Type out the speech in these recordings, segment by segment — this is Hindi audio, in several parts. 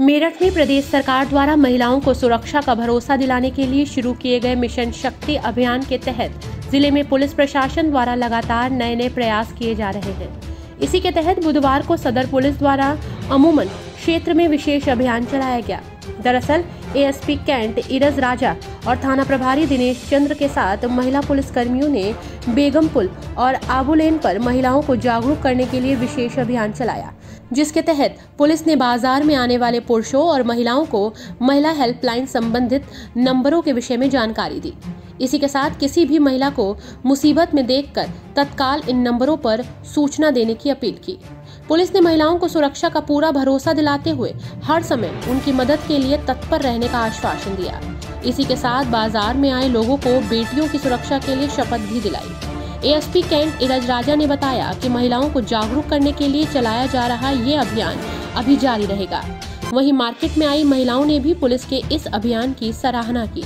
मेरठ में प्रदेश सरकार द्वारा महिलाओं को सुरक्षा का भरोसा दिलाने के लिए शुरू किए गए मिशन शक्ति अभियान के तहत जिले में पुलिस प्रशासन द्वारा लगातार नए नए प्रयास किए जा रहे हैं। इसी के तहत बुधवार को सदर पुलिस द्वारा अमूमन क्षेत्र में विशेष अभियान चलाया गया। दरअसल एएसपी कैंट इरज राजा और थाना प्रभारी दिनेश चंद्र के साथ महिला पुलिस कर्मियों ने बेगमपुल और आबुलेन पर महिलाओं को जागरूक करने के लिए विशेष अभियान चलाया, जिसके तहत पुलिस ने बाजार में आने वाले पुरुषों और महिलाओं को महिला हेल्पलाइन संबंधित नंबरों के विषय में जानकारी दी। इसी के साथ किसी भी महिला को मुसीबत में देखकर तत्काल इन नंबरों पर सूचना देने की अपील की। पुलिस ने महिलाओं को सुरक्षा का पूरा भरोसा दिलाते हुए हर समय उनकी मदद के लिए तत्पर रहने का आश्वासन दिया। इसी के साथ बाजार में आए लोगों को बेटियों की सुरक्षा के लिए शपथ भी दिलाई। एएसपी कैंट इरज राजा ने बताया कि महिलाओं को जागरूक करने के लिए चलाया जा रहा ये अभियान अभी जारी रहेगा। वहीं मार्केट में आई महिलाओं ने भी पुलिस के इस अभियान की सराहना की।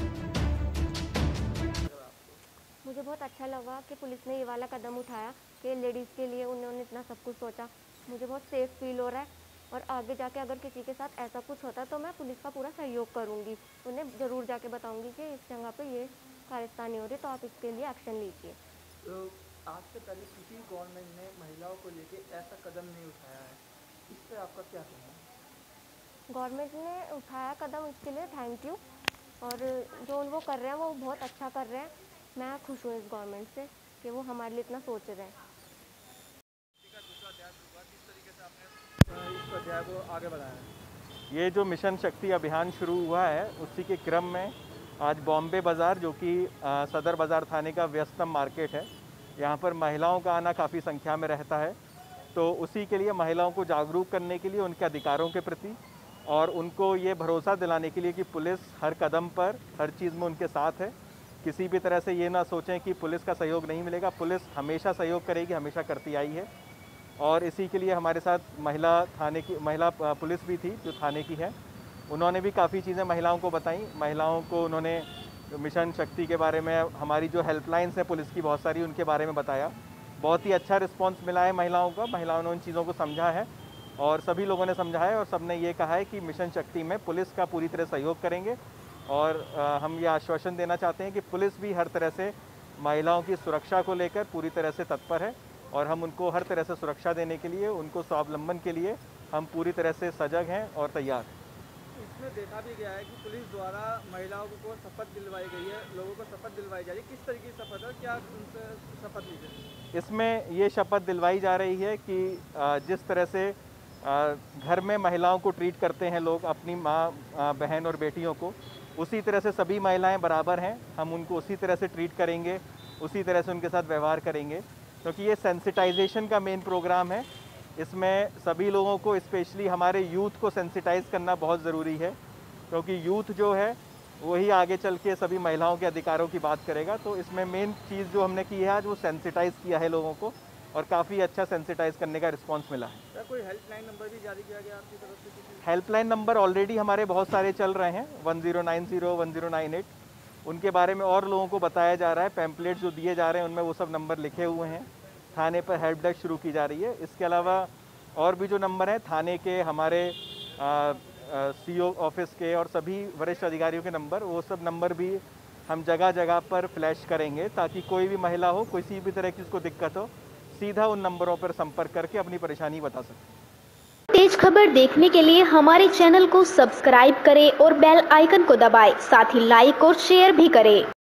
मुझे बहुत अच्छा लगा कि पुलिस ने ये वाला कदम उठाया कि लेडीज़ के लिए उन्होंने इतना सब कुछ सोचा। मुझे बहुत सेफ फील हो रहा है और आगे जाके अगर किसी के साथ ऐसा कुछ होता तो मैं पुलिस का पूरा सहयोग करूंगी। उन्हें ज़रूर जाके बताऊंगी कि इस जगह पे ये कारस्तानी हो रही, तो आप इसके लिए एक्शन लीजिए। तो आज से पहले किसी गवर्नमेंट ने महिलाओं को लेके ऐसा कदम नहीं उठाया है, इस पर आपका क्या कहना है? गवर्नमेंट ने उठाया कदम, इसके लिए थैंक यू। और जो वो कर रहे हैं वो बहुत अच्छा कर रहे हैं। मैं खुश हूँ इस गवर्नमेंट से कि वो हमारे लिए इतना सोच रहे हैं। इस अध्याय को आगे बढ़ाया। ये जो मिशन शक्ति अभियान शुरू हुआ है उसी के क्रम में आज बॉम्बे बाज़ार, जो कि सदर बाज़ार थाने का व्यस्तम मार्केट है, यहाँ पर महिलाओं का आना काफ़ी संख्या में रहता है। तो उसी के लिए महिलाओं को जागरूक करने के लिए, उनके अधिकारों के प्रति और उनको ये भरोसा दिलाने के लिए कि पुलिस हर कदम पर, हर चीज़ में उनके साथ है। किसी भी तरह से ये ना सोचें कि पुलिस का सहयोग नहीं मिलेगा। पुलिस हमेशा सहयोग करेगी, हमेशा करती आई है। और इसी के लिए हमारे साथ महिला पुलिस भी थी जो थाने की है। उन्होंने भी काफ़ी चीज़ें महिलाओं को बताई। महिलाओं को उन्होंने मिशन शक्ति के बारे में, हमारी जो हेल्पलाइंस है पुलिस की बहुत सारी, उनके बारे में बताया। बहुत ही अच्छा रिस्पांस मिला है महिलाओं का। महिलाओं ने उन चीज़ों को समझा है और सभी लोगों ने समझा है और सबने ये कहा है कि मिशन शक्ति में पुलिस का पूरी तरह सहयोग करेंगे। और हम ये आश्वासन देना चाहते हैं कि पुलिस भी हर तरह से महिलाओं की सुरक्षा को लेकर पूरी तरह से तत्पर है और हम उनको हर तरह से सुरक्षा देने के लिए, उनको स्वावलंबन के लिए हम पूरी तरह से सजग हैं और तैयार हैं। इसमें देखा भी गया है कि पुलिस द्वारा महिलाओं को शपथ दिलवाई गई है, लोगों को शपथ दिलवाई जा रही है। किस तरीके की शपथ है, क्या उनसे शपथ ली जाए? इसमें ये शपथ दिलवाई जा रही है कि जिस तरह से घर में महिलाओं को ट्रीट करते हैं लोग, अपनी माँ, बहन और बेटियों को, उसी तरह से सभी महिलाएं बराबर हैं। हम उनको उसी तरह से ट्रीट करेंगे, उसी तरह से उनके साथ व्यवहार करेंगे, क्योंकि ये सेंसिटाइजेशन का मेन प्रोग्राम है। इसमें सभी लोगों को, स्पेशली हमारे यूथ को सेंसिटाइज करना बहुत ज़रूरी है, क्योंकि यूथ जो है वही आगे चल के सभी महिलाओं के अधिकारों की बात करेगा। तो इसमें मेन चीज़ जो हमने की है आज, वो सेंसिटाइज किया है लोगों को और काफ़ी अच्छा सेंसिटाइज करने का रिस्पांस मिला है। क्या कोई हेल्पलाइन नंबर भी जारी किया गया आपकी तरफ से? हेल्पलाइन नंबर ऑलरेडी हमारे बहुत सारे चल रहे हैं, 1090, 1098। उनके बारे में और लोगों को बताया जा रहा है। पैम्पलेट जो दिए जा रहे हैं उनमें वो सब नंबर लिखे हुए हैं। थाने पर हेल्प डेस्क शुरू की जा रही है। इसके अलावा और भी जो नंबर हैं थाने के, हमारे सीओ ऑफिस के और सभी वरिष्ठ अधिकारियों के नंबर, वो सब नंबर भी हम जगह जगह पर फ्लैश करेंगे, ताकि कोई भी महिला हो, किसी भी तरह की उसको दिक्कत हो, सीधा उन नंबरों पर संपर्क करके अपनी परेशानी बता सकते। तेज खबर देखने के लिए हमारे चैनल को सब्सक्राइब करें और बेल आइकन को दबाएं। साथ ही लाइक और शेयर भी करें।